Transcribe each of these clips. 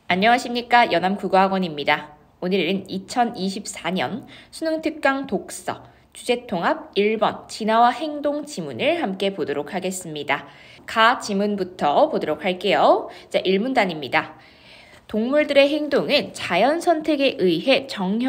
안녕하십니까. 연암국어학원입니다. 오늘은 2024년 수능특강 독서 주제통합 1번 진화와 행동 지문을 함께 보도록 하겠습니다. 가 지문부터 보도록 할게요. 자, 1문단입니다. 동물들의 행동은 자연 선택에 의해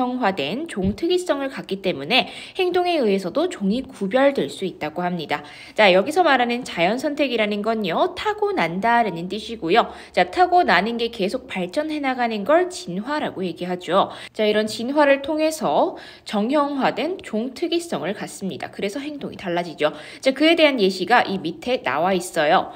정형화된 종 특이성을 갖기 때문에 행동에 의해서도 종이 구별될 수 있다고 합니다. 자, 여기서 말하는 자연 선택이라는 건요, 타고난다라는 뜻이고요. 자, 타고나는 게 계속 발전해 나가는 걸 진화라고 얘기하죠. 자, 이런 진화를 통해서 정형화된 종 특이성을 갖습니다. 그래서 행동이 달라지죠. 자, 그에 대한 예시가 이 밑에 나와 있어요.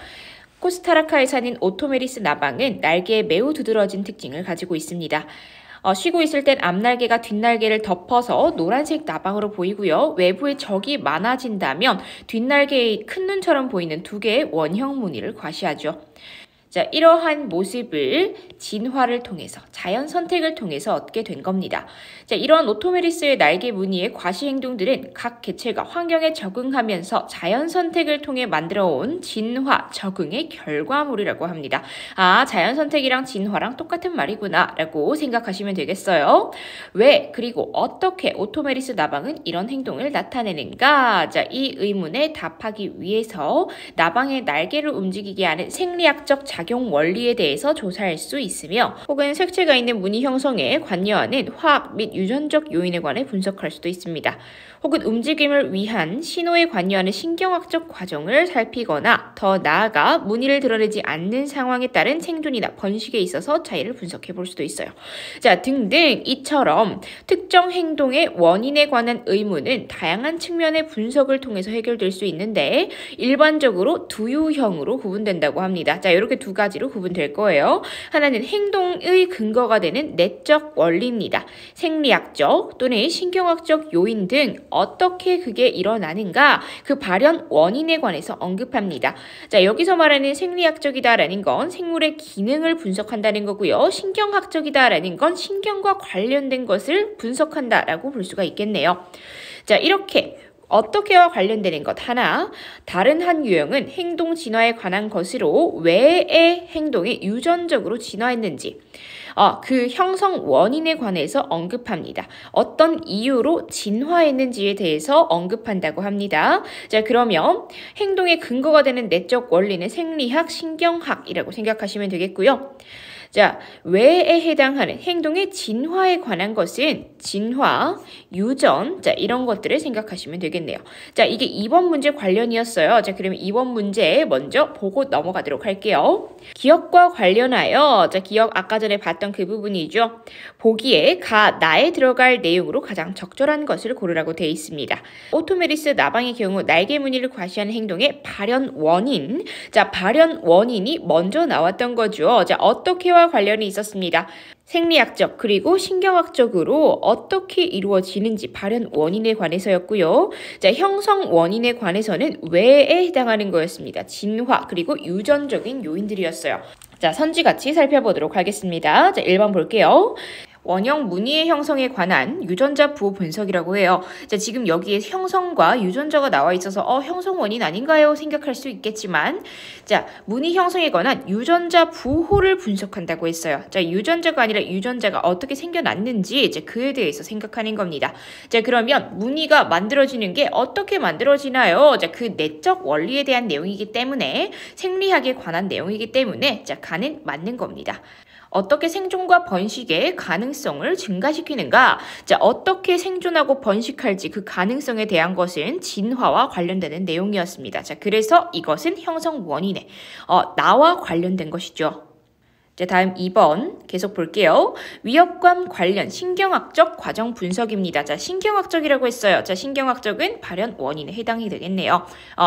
코스타리카에 사는 오토메리스 나방은 날개에 매우 두드러진 특징을 가지고 있습니다. 쉬고 있을 땐 앞날개가 뒷날개를 덮어서 노란색 나방으로 보이고요. 외부에 적이 많아진다면 뒷날개에 큰 눈처럼 보이는 두 개의 원형 무늬를 과시하죠. 자, 이러한 모습을 진화를 통해서, 자연 선택을 통해서 얻게 된 겁니다. 자, 이러한 오토메리스의 날개 무늬의 과시 행동들은 각 개체가 환경에 적응하면서 자연 선택을 통해 만들어온 진화, 적응의 결과물이라고 합니다. 아, 자연 선택이랑 진화랑 똑같은 말이구나 라고 생각하시면 되겠어요. 왜, 그리고 어떻게 오토메리스 나방은 이런 행동을 나타내는가? 자, 이 의문에 답하기 위해서 나방의 날개를 움직이게 하는 생리학적 작용 원리에 대해서 조사할 수 있으며 혹은 색채가 있는 무늬 형성에 관여하는 화학 및 유전적 요인에 관해 분석할 수도 있습니다. 혹은 움직임을 위한 신호에 관여하는 신경학적 과정을 살피거나 더 나아가 무늬를 드러내지 않는 상황에 따른 생존이나 번식에 있어서 차이를 분석해 볼 수도 있어요. 자, 등등 이처럼 특정 행동의 원인에 관한 의문은 다양한 측면의 분석을 통해서 해결될 수 있는데 일반적으로 두 유형으로 구분된다고 합니다. 자, 이렇게 두 가지로 구분될 거예요. 하나는 행동의 근거가 되는 내적 원리입니다. 생리학적 또는 신경학적 요인 등 어떻게 그게 일어나는가, 그 발현 원인에 관해서 언급합니다. 자, 여기서 말하는 생리학적이다라는 건 생물의 기능을 분석한다는 거고요. 신경학적이다라는 건 신경과 관련된 것을 분석한다라고 볼 수가 있겠네요. 자, 이렇게 어떻게와 관련되는 것 하나, 다른 한 유형은 행동 진화에 관한 것으로 왜의 행동이 유전적으로 진화했는지, 그 형성 원인에 관해서 언급합니다. 어떤 이유로 진화했는지에 대해서 언급한다고 합니다. 자, 그러면 행동의 근거가 되는 내적 원리는 생리학, 신경학이라고 생각하시면 되겠고요. 자, 왜에 해당하는 행동의 진화에 관한 것은 진화, 유전, 자, 이런 것들을 생각하시면 되겠네요. 자, 이게 2번 문제 관련이었어요. 자, 그러면 2번 문제 먼저 보고 넘어가도록 할게요. 기억과 관련하여, 자, 기억 아까 전에 봤던 그 부분이죠. 보기에 나에 들어갈 내용으로 가장 적절한 것을 고르라고 되어 있습니다. 오토메리스 나방의 경우 날개 무늬를 과시하는 행동의 발현 원인, 자, 발현 원인이 먼저 나왔던 거죠. 자, 어떻게와 관련이 있었습니다. 생리학적 그리고 신경학적으로 어떻게 이루어지는지 발현 원인에 관해서였고요. 자, 형성 원인에 관해서는 왜에 해당하는 거였습니다. 진화 그리고 유전적인 요인들이었어요. 자, 선지같이 살펴보도록 하겠습니다. 자, 1번 볼게요. 원형 무늬의 형성에 관한 유전자 부호 분석이라고 해요. 자, 지금 여기에 형성과 유전자가 나와 있어서 형성 원인 아닌가요? 생각할 수 있겠지만, 자, 무늬 형성에 관한 유전자 부호를 분석한다고 했어요. 자, 유전자가 아니라 유전자가 어떻게 생겨났는지 이제 그에 대해서 생각하는 겁니다. 자, 그러면 무늬가 만들어지는 게 어떻게 만들어지나요? 자, 그 내적 원리에 대한 내용이기 때문에 생리학에 관한 내용이기 때문에 자, 가는 맞는 겁니다. 어떻게 생존과 번식의 가능성을 증가시키는가? 자, 어떻게 생존하고 번식할지 그 가능성에 대한 것은 진화와 관련되는 내용이었습니다. 자, 그래서 이것은 형성 원인에 나와 관련된 것이죠. 자, 다음 2번 계속 볼게요. 위협감 관련 신경학적 과정 분석입니다. 자, 신경학적이라고 했어요. 자, 신경학적은 발현 원인에 해당이 되겠네요.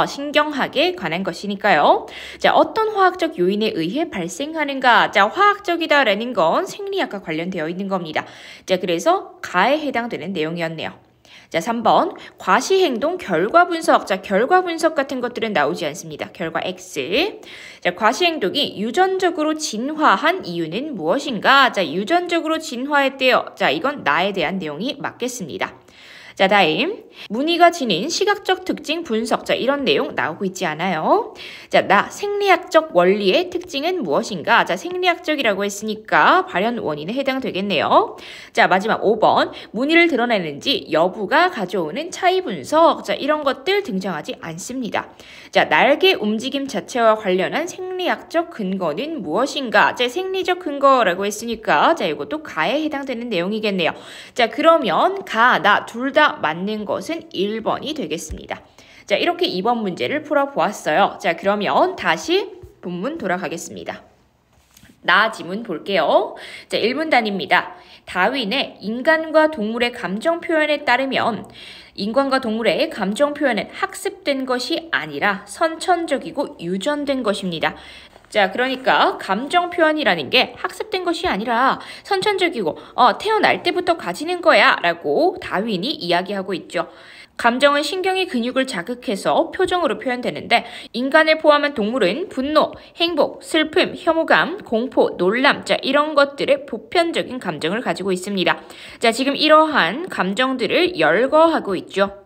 신경학에 관한 것이니까요. 자, 어떤 화학적 요인에 의해 발생하는가? 자, 화학적이다라는 건 생리학과 관련되어 있는 겁니다. 자, 그래서 가에 해당되는 내용이었네요. 자, 3번 과시행동 결과 분석. 자, 결과 분석 같은 것들은 나오지 않습니다. 결과 X. 자, 과시행동이 유전적으로 진화한 이유는 무엇인가? 자, 유전적으로 진화했대요. 자, 이건 나에 대한 내용이 맞겠습니다. 자, 다음 문의가 지닌 시각적 특징 분석. 자, 이런 내용 나오고 있지 않아요? 자, 생리학적 원리의 특징은 무엇인가? 자, 생리학적이라고 했으니까 발현 원인에 해당되겠네요. 자, 마지막 5번. 문의를 드러내는지 여부가 가져오는 차이 분석. 자, 이런 것들 등장하지 않습니다. 자, 날개 움직임 자체와 관련한 생리학적 근거는 무엇인가? 자, 생리적 근거라고 했으니까 자, 이것도 가에 해당되는 내용이겠네요. 자, 그러면 가, 나 둘 다 맞는 것은 1번이 되겠습니다. 자, 이렇게 2번 문제를 풀어보았어요. 자, 그러면 다시 본문 돌아가겠습니다. 나 지문 볼게요. 자, 1문단입니다. 다윈의 인간과 동물의 감정 표현에 따르면 인간과 동물의 감정 표현은 학습된 것이 아니라 선천적이고 유전된 것입니다. 자, 그러니까 감정 표현이라는 게 학습된 것이 아니라 선천적이고 태어날 때부터 가지는 거야 라고 다윈이 이야기하고 있죠. 감정은 신경이 근육을 자극해서 표정으로 표현되는데 인간을 포함한 동물은 분노, 행복, 슬픔, 혐오감, 공포, 놀람, 자, 이런 것들의 보편적인 감정을 가지고 있습니다. 자, 지금 이러한 감정들을 열거하고 있죠.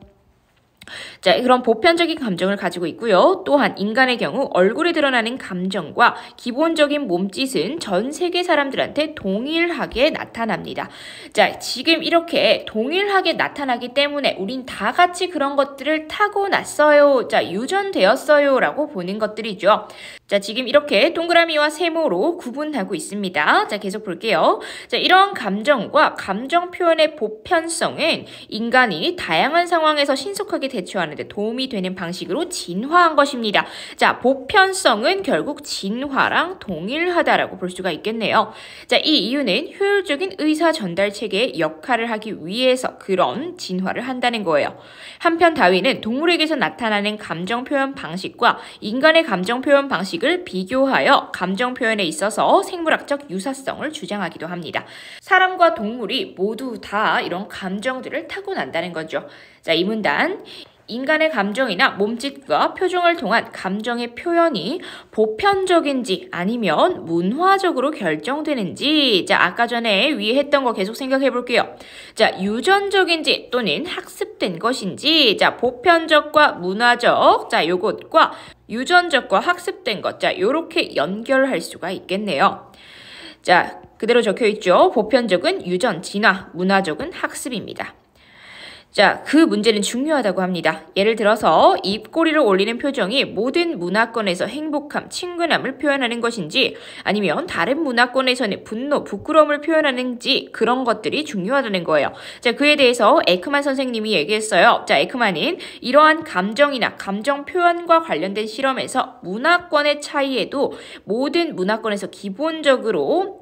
자, 그런 보편적인 감정을 가지고 있고요. 또한 인간의 경우 얼굴에 드러나는 감정과 기본적인 몸짓은 전 세계 사람들한테 동일하게 나타납니다. 자, 지금 이렇게 동일하게 나타나기 때문에 우린 다 같이 그런 것들을 타고났어요. 자, 유전되었어요 라고 보는 것들이죠. 자, 지금 이렇게 동그라미와 세모로 구분하고 있습니다. 자, 계속 볼게요. 자, 이런 감정과 감정 표현의 보편성은 인간이 다양한 상황에서 신속하게 대처하는 데 도움이 되는 방식으로 진화한 것입니다. 자, 보편성은 결국 진화랑 동일하다라고 볼 수가 있겠네요. 자, 이 이유는 효율적인 의사 전달 체계의 역할을 하기 위해서 그런 진화를 한다는 거예요. 한편 다윈은 동물에게서 나타나는 감정 표현 방식과 인간의 감정 표현 방식을 비교하여 감정 표현에 있어서 생물학적 유사성을 주장하기도 합니다. 사람과 동물이 모두 다 이런 감정들을 타고난다는 거죠. 자, 이 문단. 인간의 감정이나 몸짓과 표정을 통한 감정의 표현이 보편적인지 아니면 문화적으로 결정되는지, 자, 아까 전에 위에 했던 거 계속 생각해 볼게요. 자, 유전적인지 또는 학습된 것인지, 자, 보편적과 문화적, 자, 요것과 유전적과 학습된 것, 자, 요렇게 연결할 수가 있겠네요. 자, 그대로 적혀 있죠. 보편적은 유전, 진화, 문화적은 학습입니다. 자, 그 문제는 중요하다고 합니다. 예를 들어서 입꼬리를 올리는 표정이 모든 문화권에서 행복함, 친근함을 표현하는 것인지 아니면 다른 문화권에서는 분노, 부끄러움을 표현하는지 그런 것들이 중요하다는 거예요. 자, 그에 대해서 에크만 선생님이 얘기했어요. 자, 에크만은 이러한 감정이나 감정 표현과 관련된 실험에서 문화권의 차이에도 모든 문화권에서 기본적으로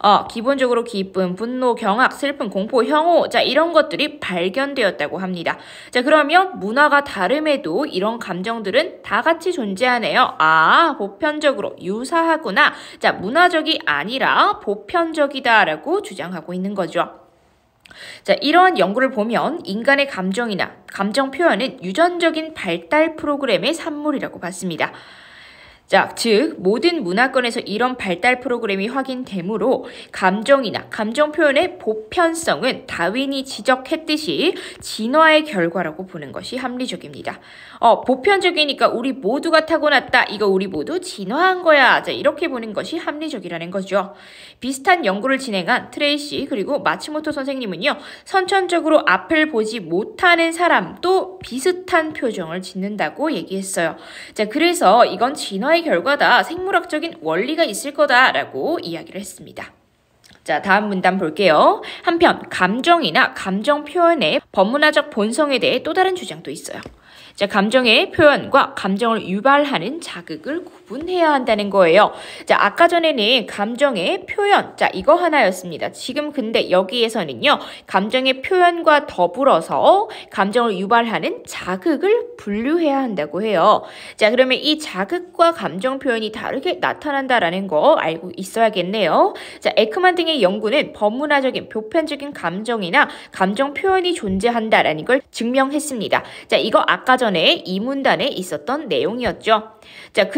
기쁨, 분노, 경악, 슬픔, 공포, 혐오, 자, 이런 것들이 발견되었다고 합니다. 자, 그러면 문화가 다름에도 이런 감정들은 다 같이 존재하네요. 아, 보편적으로 유사하구나. 자, 문화적이 아니라 보편적이다라고 주장하고 있는 거죠. 자, 이러한 연구를 보면 인간의 감정이나 감정 표현은 유전적인 발달 프로그램의 산물이라고 봤습니다. 자, 즉 모든 문화권에서 이런 발달 프로그램이 확인되므로 감정이나 감정 표현의 보편성은 다윈이 지적했듯이 진화의 결과라고 보는 것이 합리적입니다. 보편적이니까 우리 모두가 타고났다. 이거 우리 모두 진화한 거야. 자, 이렇게 보는 것이 합리적이라는 거죠. 비슷한 연구를 진행한 트레이시 그리고 마츠모토 선생님은요. 선천적으로 앞을 보지 못하는 사람도 비슷한 표정을 짓는다고 얘기했어요. 자, 그래서 이건 진화의 결과다. 생물학적인 원리가 있을 거다라고 이야기를 했습니다. 자, 다음 문단 볼게요. 한편 감정이나 감정 표현의 법문화적 본성에 대해 또 다른 주장도 있어요. 자, 감정의 표현과 감정을 유발하는 자극을 구분해야 한다는 거예요. 자, 아까 전에는 감정의 표현, 자, 이거 하나였습니다. 지금 근데 여기에서는요, 감정의 표현과 더불어서 감정을 유발하는 자극을 분류해야 한다고 해요. 자, 그러면 이 자극과 감정 표현이 다르게 나타난다라는 거 알고 있어야겠네요. 자, 에크만 등의 연구는 법문화적인 보편적인 감정이나 감정 표현이 존재한다라는 걸 증명했습니다. 자, 이거 아까 전에 이 문단에 있었던 내용이었죠. 자, 근데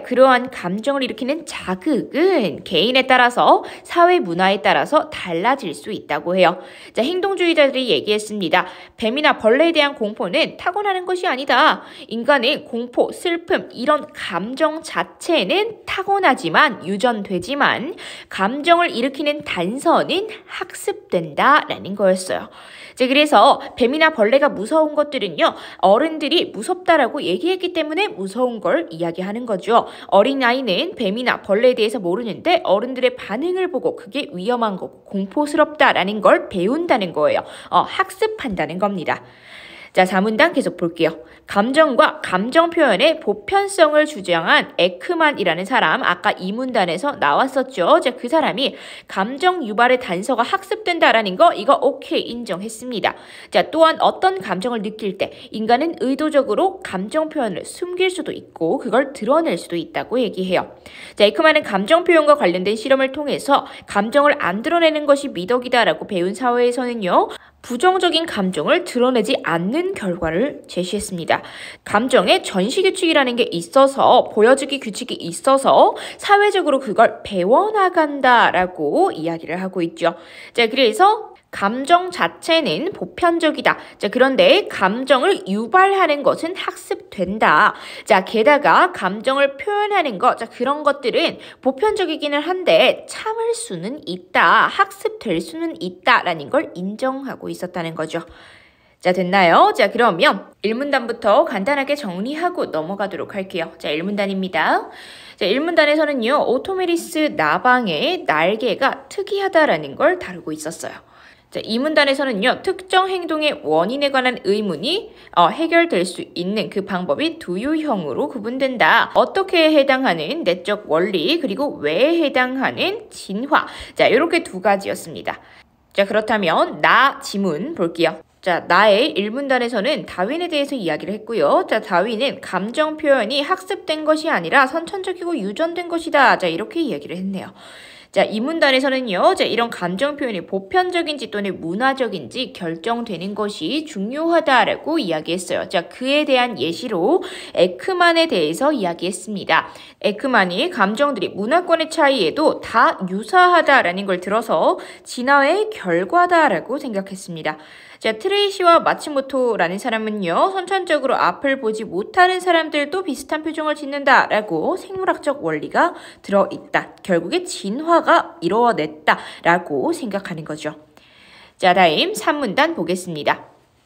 그러한 감정을 일으키는 자극은 개인에 따라서 사회 문화에 따라서 달라질 수 있다고 해요. 자, 행동주의자들이 얘기했습니다. 뱀이나 벌레에 대한 공포는 타고나는 것이 아니다. 인간의 공포, 슬픔 이런 감정 자체는 타고나지만 유전되지만 감정을 일으키는 단서는 학습된다라는 거였어요. 자, 그래서 뱀이나 벌레가 무서운 것들은요, 어른들이 무섭다라고 얘기했기 때문에 무서운 걸 이야기하는 거죠. 어린아이는 뱀이나 벌레에 대해서 모르는데 어른들의 반응을 보고 그게 위험한 거고 공포스럽다라는 걸 배운다는 거예요. 학습한다는 겁니다. 자, 4문단 계속 볼게요. 감정과 감정 표현의 보편성을 주장한 에크만이라는 사람, 아까 2문단에서 나왔었죠. 자, 그 사람이 감정 유발의 단서가 학습된다라는 거, 이거 오케이 인정했습니다. 자, 또한 어떤 감정을 느낄 때 인간은 의도적으로 감정 표현을 숨길 수도 있고 그걸 드러낼 수도 있다고 얘기해요. 자, 에크만은 감정 표현과 관련된 실험을 통해서 감정을 안 드러내는 것이 미덕이다라고 배운 사회에서는요, 부정적인 감정을 드러내지 않는 결과를 제시했습니다. 감정에 전시 규칙이라는 게 있어서, 보여주기 규칙이 있어서 사회적으로 그걸 배워나간다라고 이야기를 하고 있죠. 자, 그래서 감정 자체는 보편적이다. 자, 그런데 감정을 유발하는 것은 학습된다. 자, 게다가 감정을 표현하는 것, 자, 그런 것들은 보편적이기는 한데 참을 수는 있다. 학습될 수는 있다라는 걸 인정하고 있었다는 거죠. 자, 됐나요? 자, 그러면 1문단부터 간단하게 정리하고 넘어가도록 할게요. 자, 1문단입니다. 자, 1문단에서는요, 오토메리스 나방의 날개가 특이하다라는 걸 다루고 있었어요. 자, 2문단에서는요, 특정 행동의 원인에 관한 의문이 해결될 수 있는 그 방법이 두 유형으로 구분된다. 어떻게 해당하는 내적 원리, 그리고 왜 해당하는 진화. 자, 이렇게 두 가지였습니다. 자, 그렇다면 나 지문 볼게요. 자, 나의 1문단에서는 다윈에 대해서 이야기를 했고요. 자, 다윈은 감정 표현이 학습된 것이 아니라 선천적이고 유전된 것이다. 자, 이렇게 이야기를 했네요. 자, 2문단에서는요, 자, 이런 감정 표현이 보편적인지 또는 문화적인지 결정되는 것이 중요하다라고 이야기했어요. 자, 그에 대한 예시로 에크만에 대해서 이야기했습니다. 에크만이 감정들이 문화권의 차이에도 다 유사하다라는 걸 들어서 진화의 결과다라고 생각했습니다. 자, 트레이시와 마츠모토라는 사람은요, 선천적으로 앞을 보지 못하는 사람들도 비슷한 표정을 짓는다라고 생물학적 원리가 들어있다. 결국에 진화가 이루어냈다라고 생각하는 거죠. 자, 다음 3문단 보겠습니다.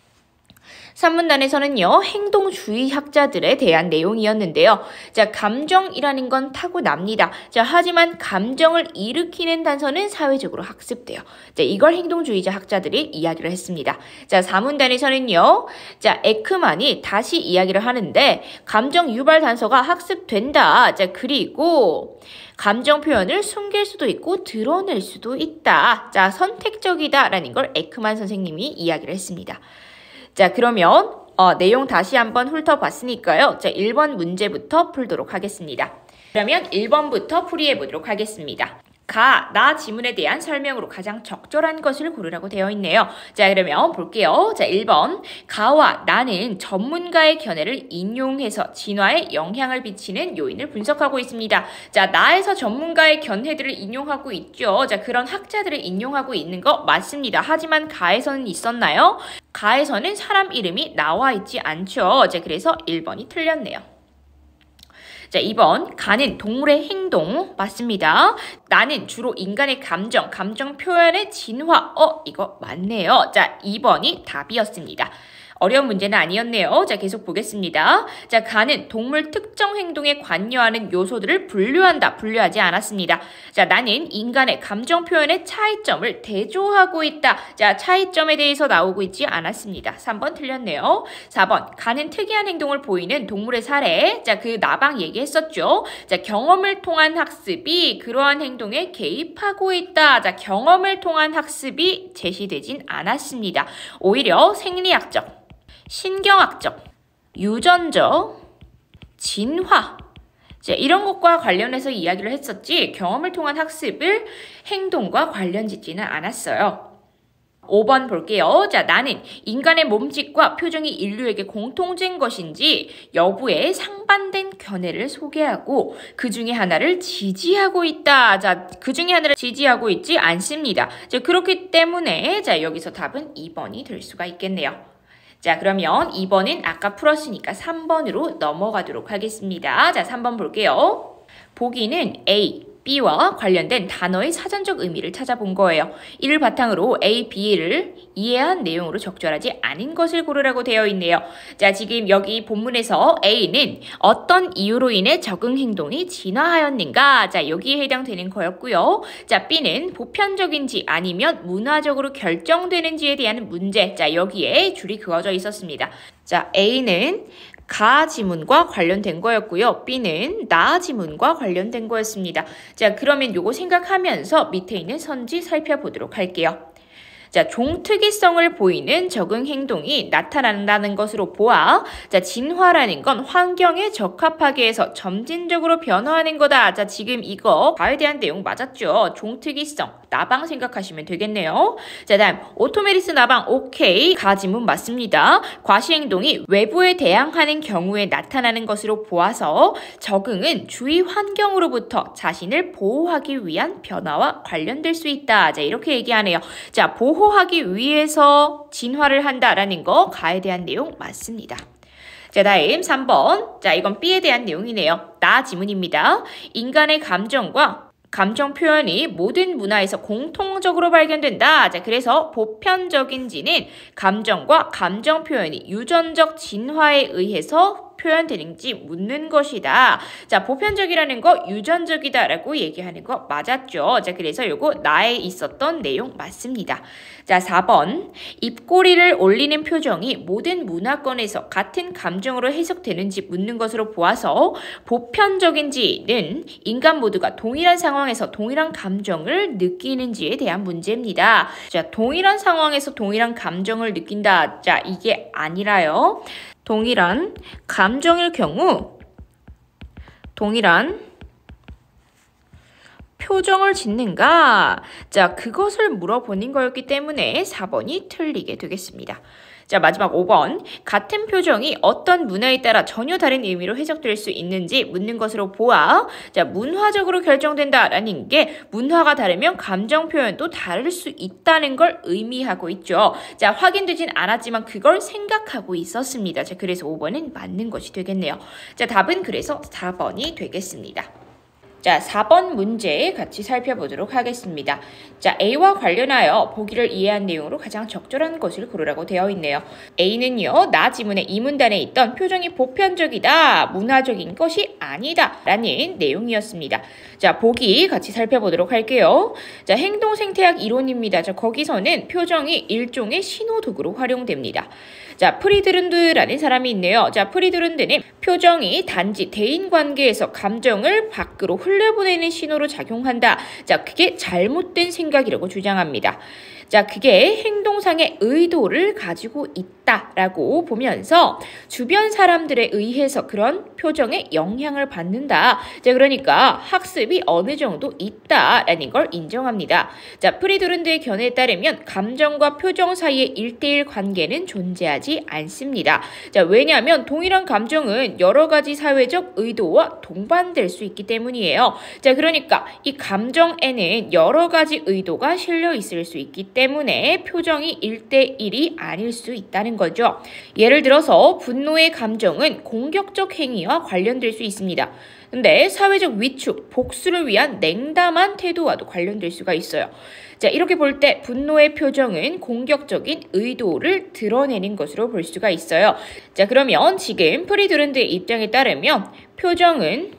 3문단에서는요, 행동주의학자들에 대한 내용이었는데요. 자, 감정이라는 건 타고납니다. 자, 하지만 감정을 일으키는 단서는 사회적으로 학습돼요. 자, 이걸 행동주의자 학자들이 이야기를 했습니다. 자, 4문단에서는요, 자, 에크만이 다시 이야기를 하는데, 감정 유발 단서가 학습된다. 자, 그리고 감정 표현을 숨길 수도 있고 드러낼 수도 있다. 자, 선택적이다라는 걸 에크만 선생님이 이야기를 했습니다. 자, 그러면 내용 다시 한번 훑어봤으니까요. 자, 1번 문제부터 풀도록 하겠습니다. 그러면 1번부터 풀이해보도록 하겠습니다. 나 지문에 대한 설명으로 가장 적절한 것을 고르라고 되어 있네요. 자, 그러면 볼게요. 자, 1번. 가와 나는 전문가의 견해를 인용해서 진화에 영향을 미치는 요인을 분석하고 있습니다. 자, 나에서 전문가의 견해들을 인용하고 있죠. 자, 그런 학자들을 인용하고 있는 거 맞습니다. 하지만 가에서는 있었나요? 가에서는 사람 이름이 나와 있지 않죠. 자, 그래서 1번이 틀렸네요. 자, 2번. 가는 동물의 행동 맞습니다. 나는 주로 인간의 감정 표현의 진화. 이거 맞네요. 자, 2번이 답이었습니다. 어려운 문제는 아니었네요. 자, 계속 보겠습니다. 자, 가는 동물 특정 행동에 관여하는 요소들을 분류한다. 분류하지 않았습니다. 자, 나는 인간의 감정 표현의 차이점을 대조하고 있다. 자, 차이점에 대해서 나오고 있지 않았습니다. 3번 틀렸네요. 4번. 가는 특이한 행동을 보이는 동물의 사례. 자, 그 나방 얘기했었죠. 자, 경험을 통한 학습이 그러한 행동에 개입하고 있다. 자, 경험을 통한 학습이 제시되진 않았습니다. 오히려 생리학적, 신경학적, 유전적, 진화, 자, 이런 것과 관련해서 이야기를 했었지 경험을 통한 학습을 행동과 관련 짓지는 않았어요. 5번 볼게요. 자, 나는 인간의 몸짓과 표정이 인류에게 공통된 것인지 여부에 상반된 견해를 소개하고 그 중에 하나를 지지하고 있다. 자, 그 중에 하나를 지지하고 있지 않습니다. 자, 그렇기 때문에 자, 여기서 답은 2번이 될 수가 있겠네요. 자, 그러면 2번은 아까 풀었으니까 3번으로 넘어가도록 하겠습니다. 자, 3번 볼게요. 보기는 A, B와 관련된 단어의 사전적 의미를 찾아본 거예요. 이를 바탕으로 A, B를 이해한 내용으로 적절하지 않은 것을 고르라고 되어 있네요. 자, 지금 여기 본문에서 A는 어떤 이유로 인해 적응 행동이 진화하였는가? 자, 여기에 해당되는 거였고요. 자, B는 보편적인지 아니면 문화적으로 결정되는지에 대한 문제. 자, 여기에 줄이 그어져 있었습니다. 자, A는 가 지문과 관련된 거였고요. B는 나 지문과 관련된 거였습니다. 자, 그러면 요거 생각하면서 밑에 있는 선지 살펴보도록 할게요. 자, 종특이성을 보이는 적응 행동이 나타난다는 것으로 보아 자, 진화라는 건 환경에 적합하게 해서 점진적으로 변화하는 거다. 자, 지금 이거 가에 대한 내용 맞았죠? 종특이성, 나방 생각하시면 되겠네요. 자, 다음 오토메리스 나방 오케이. 가지문 맞습니다. 과시행동이 외부에 대항하는 경우에 나타나는 것으로 보아서 적응은 주위 환경으로부터 자신을 보호하기 위한 변화와 관련될 수 있다. 자, 이렇게 얘기하네요. 자, 보호하기 위해서 진화를 한다라는 거 가에 대한 내용 맞습니다. 자, 다음 3번. 자, 이건 B에 대한 내용이네요. 나 지문입니다. 인간의 감정과 감정 표현이 모든 문화에서 공통적으로 발견된다. 자, 그래서 보편적인지는 감정과 감정 표현이 유전적 진화에 의해서 표현되는지 묻는 것이다. 자, 보편적이라는 거 유전적이다라고 얘기하는 거 맞았죠. 자, 그래서 요거 나에 있었던 내용 맞습니다. 자, 4번. 입꼬리를 올리는 표정이 모든 문화권에서 같은 감정으로 해석되는지 묻는 것으로 보아서 보편적인지는 인간 모두가 동일한 상황에서 동일한 감정을 느끼는지에 대한 문제입니다. 자, 동일한 상황에서 동일한 감정을 느낀다. 자, 이게 아니라요. 동일한 감정일 경우 동일한 표정을 짓는가? 자, 그것을 물어보는 거였기 때문에 4번이 틀리게 되겠습니다. 자, 마지막 5번. 같은 표정이 어떤 문화에 따라 전혀 다른 의미로 해석될 수 있는지 묻는 것으로 보아 자, 문화적으로 결정된다라는 게 문화가 다르면 감정 표현도 다를 수 있다는 걸 의미하고 있죠. 자, 확인되진 않았지만 그걸 생각하고 있었습니다. 자, 그래서 5번은 맞는 것이 되겠네요. 자, 답은 그래서 4번이 되겠습니다. 자, 4번 문제 같이 살펴보도록 하겠습니다. 자, A와 관련하여 보기를 이해한 내용으로 가장 적절한 것을 고르라고 되어 있네요. A는요, 나 지문의 이 문단에 있던 표정이 보편적이다, 문화적인 것이 아니다 라는 내용이었습니다. 자, 보기 같이 살펴보도록 할게요. 자, 행동 생태학 이론입니다. 자, 거기서는 표정이 일종의 신호도구로 활용됩니다. 자, 프리드룬드라는 사람이 있네요. 자, 프리드룬드는 표정이 단지 대인관계에서 감정을 밖으로 흘려보내는 신호로 작용한다. 자, 그게 잘못된 생각이라고 주장합니다. 자, 그게 행동상의 의도를 가지고 있다라고 보면서 주변 사람들에 의해서 그런 표정에 영향을 받는다. 자, 그러니까 학습이 어느 정도 있다라는 걸 인정합니다. 자, 프리드룬드의 견해에 따르면 감정과 표정 사이의 1:1 관계는 존재하지 않습니다. 자, 왜냐하면 동일한 감정은 여러 가지 사회적 의도와 동반될 수 있기 때문이에요. 자, 그러니까 이 감정에는 여러 가지 의도가 실려 있을 수 있기 때문에 표정이 1:1이 아닐 수 있다는 거죠. 예를 들어서 분노의 감정은 공격적 행위와 관련될 수 있습니다. 근데 사회적 위축, 복수를 위한 냉담한 태도와도 관련될 수가 있어요. 자, 이렇게 볼 때 분노의 표정은 공격적인 의도를 드러내는 것으로 볼 수가 있어요. 자, 그러면 지금 프리드룬드의 입장에 따르면 표정은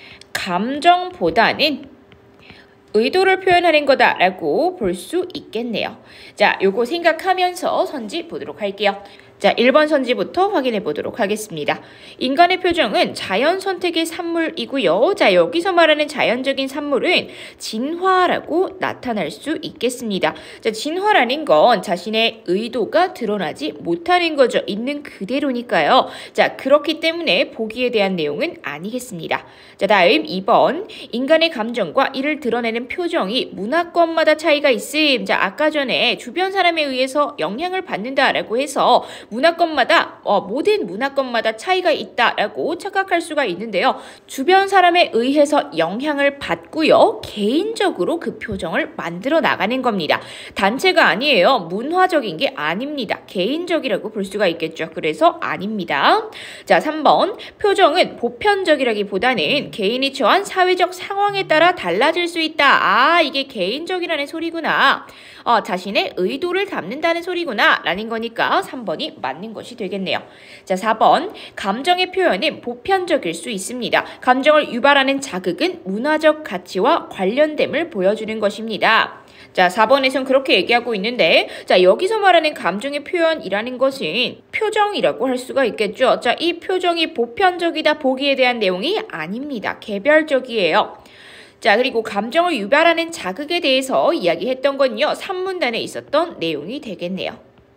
감정보다는 의도를 표현하는 거다라고 볼 수 있겠네요. 자, 요거 생각하면서 선지 보도록 할게요. 자, 1번 선지부터 확인해 보도록 하겠습니다. 인간의 표정은 자연 선택의 산물이고요. 자, 여기서 말하는 자연적인 산물은 진화라고 나타날 수 있겠습니다. 자, 진화라는 건 자신의 의도가 드러나지 못하는 거죠. 있는 그대로니까요. 자, 그렇기 때문에 보기에 대한 내용은 아니겠습니다. 자, 다음 2번. 인간의 감정과 이를 드러내는 표정이 문화권마다 차이가 있음. 자, 아까 전에 주변 사람에 의해서 영향을 받는다라고 해서 문화권마다 모든 문화권마다 차이가 있다라고 착각할 수가 있는데요. 주변 사람에 의해서 영향을 받고요. 개인적으로 그 표정을 만들어 나가는 겁니다. 단체가 아니에요. 문화적인 게 아닙니다. 개인적이라고 볼 수가 있겠죠. 그래서 아닙니다. 자, 3번. 표정은 보편적이라기보다는 개인이 처한 사회적 상황에 따라 달라질 수 있다. 이게 개인적이라는 소리구나. 자신의 의도를 담는다는 소리구나 라는 거니까 3번이 맞는 것이 되겠네요. 자, 4번. 감정의 표현은 보편적일 수 있습니다. 감정을 유발하는 자극은 문화적 가치와 관련됨을 보여주는 것입니다. 자, 4번에선 그렇게 얘기하고 있는데, 자, 여기서 말하는 감정의 표현이라는 것은 표정이라고 할 수가 있겠죠. 자, 이 표정이 보편적이다 보기에 대한 내용이 아닙니다. 개별적이에요. 자, 그리고 감정을 유발하는 자극에 대해서 이야기했던 건요, 3문단에 있었던 내용이 되겠네요.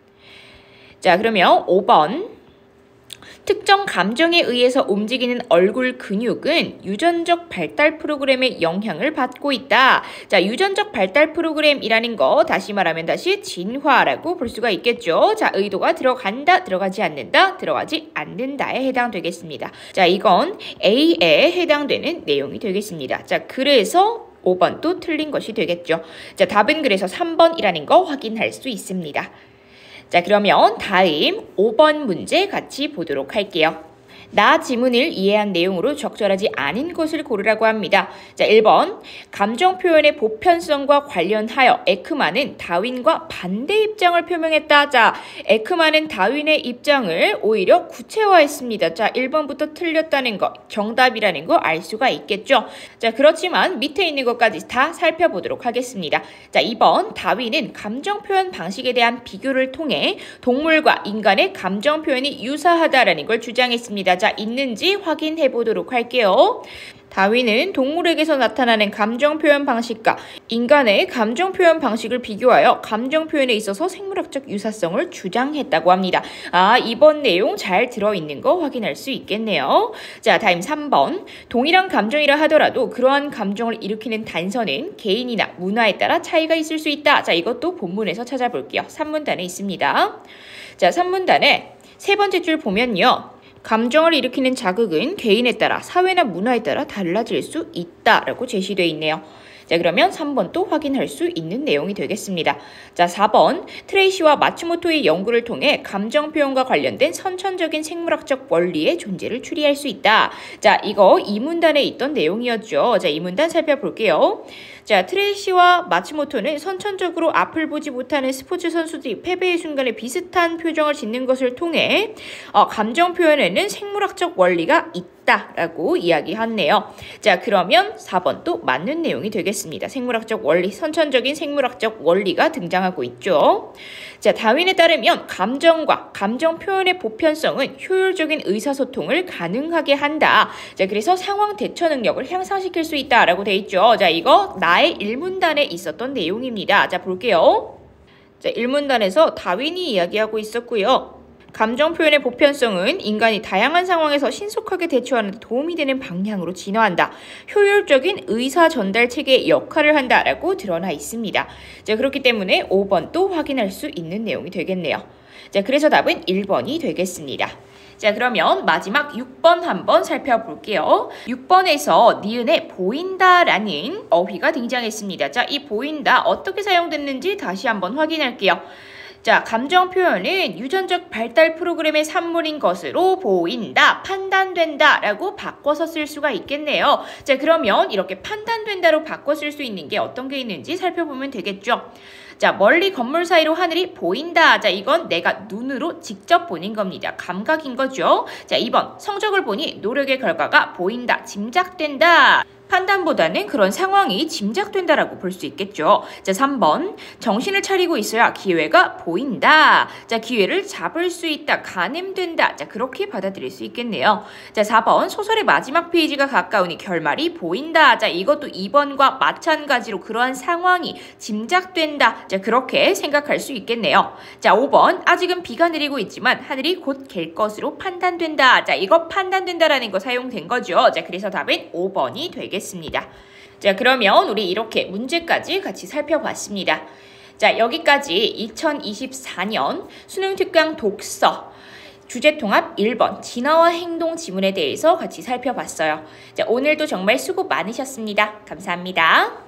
자, 그러면 5번. 특정 감정에 의해서 움직이는 얼굴 근육은 유전적 발달 프로그램의 영향을 받고 있다. 자, 유전적 발달 프로그램이라는 거 다시 말하면 다시 진화라고 볼 수가 있겠죠. 자, 의도가 들어간다, 들어가지 않는다, 들어가지 않는다에 해당되겠습니다. 자, 이건 A에 해당되는 내용이 되겠습니다. 자, 그래서 5번도 틀린 것이 되겠죠. 자, 답은 그래서 3번이라는 거 확인할 수 있습니다. 자, 그러면 다음 5번 문제 같이 보도록 할게요. 나 지문을 이해한 내용으로 적절하지 않은 것을 고르라고 합니다. 자, 1번. 감정 표현의 보편성과 관련하여 에크만은 다윈과 반대 입장을 표명했다. 자, 에크만은 다윈의 입장을 오히려 구체화했습니다. 자, 1번부터 틀렸다는 거, 정답이라는 거 알 수가 있겠죠. 자, 그렇지만 밑에 있는 것까지 다 살펴보도록 하겠습니다. 자, 2번. 다윈은 감정 표현 방식에 대한 비교를 통해 동물과 인간의 감정 표현이 유사하다라는 걸 주장했습니다. 자, 있는지 확인해 보도록 할게요. 다윈은 동물에게서 나타나는 감정 표현 방식과 인간의 감정 표현 방식을 비교하여 감정 표현에 있어서 생물학적 유사성을 주장했다고 합니다. 이번 내용 잘 들어있는 거 확인할 수 있겠네요. 자, 다음 3번. 동일한 감정이라 하더라도 그러한 감정을 일으키는 단서는 개인이나 문화에 따라 차이가 있을 수 있다. 자, 이것도 본문에서 찾아볼게요. 3문단에 있습니다. 자, 3문단에 세 번째 줄 보면요. 감정을 일으키는 자극은 개인에 따라 사회나 문화에 따라 달라질 수 있다라고 제시되어 있네요. 자, 그러면 3번도 확인할 수 있는 내용이 되겠습니다. 자, 4번. 트레이시와 마츠모토의 연구를 통해 감정 표현과 관련된 선천적인 생물학적 원리의 존재를 추리할 수 있다. 자, 이거 이 문단에 있던 내용이었죠. 자, 이 문단 살펴볼게요. 자, 트레이시와 마츠모토는 선천적으로 앞을 보지 못하는 스포츠 선수들이 패배의 순간에 비슷한 표정을 짓는 것을 통해 감정 표현에는 생물학적 원리가 있다라고 이야기하네요. 자, 그러면 4번도 맞는 내용이 되겠습니다. 생물학적 원리, 선천적인 생물학적 원리가 등장하고 있죠. 자, 다윈에 따르면 감정과 감정 표현의 보편성은 효율적인 의사소통을 가능하게 한다. 자, 그래서 상황 대처 능력을 향상시킬 수 있다라고 돼 있죠. 자, 이거 나의 1문단에 있었던 내용입니다. 자, 볼게요. 자, 1문단에서 다윈이 이야기하고 있었고요. 감정 표현의 보편성은 인간이 다양한 상황에서 신속하게 대처하는 데 도움이 되는 방향으로 진화한다. 효율적인 의사 전달 체계의 역할을 한다라고 드러나 있습니다. 자, 그렇기 때문에 5번도 확인할 수 있는 내용이 되겠네요. 자, 그래서 답은 1번이 되겠습니다. 자, 그러면 마지막 6번 한번 살펴볼게요. 6번에서 니은에 보인다라는 어휘가 등장했습니다. 자, 이 보인다 어떻게 사용됐는지 다시 한번 확인할게요. 자, 감정 표현은 유전적 발달 프로그램의 산물인 것으로 보인다, 판단된다 라고 바꿔서 쓸 수가 있겠네요. 자, 그러면 이렇게 판단된다로 바꿔 쓸 수 있는 게 어떤 게 있는지 살펴보면 되겠죠. 자, 멀리 건물 사이로 하늘이 보인다. 자, 이건 내가 눈으로 직접 보는 겁니다. 감각인 거죠. 자, 2번 성적을 보니 노력의 결과가 보인다, 짐작된다. 판단보다는 그런 상황이 짐작된다라고 볼 수 있겠죠. 자, 3번. 정신을 차리고 있어야 기회가 보인다. 자, 기회를 잡을 수 있다. 가늠된다. 자, 그렇게 받아들일 수 있겠네요. 자, 4번. 소설의 마지막 페이지가 가까우니 결말이 보인다. 자, 이것도 2번과 마찬가지로 그러한 상황이 짐작된다. 자, 그렇게 생각할 수 있겠네요. 자, 5번. 아직은 비가 내리고 있지만 하늘이 곧 갤 것으로 판단된다. 자, 이거 판단된다라는 거 사용된 거죠. 자, 그래서 답은 5번이 되겠습니다. 자, 그러면 우리 이렇게 문제까지 같이 살펴봤습니다. 자, 여기까지 2024년 수능특강 독서 주제통합 1번 진화와 행동 지문에 대해서 같이 살펴봤어요. 자, 오늘도 정말 수고 많으셨습니다. 감사합니다.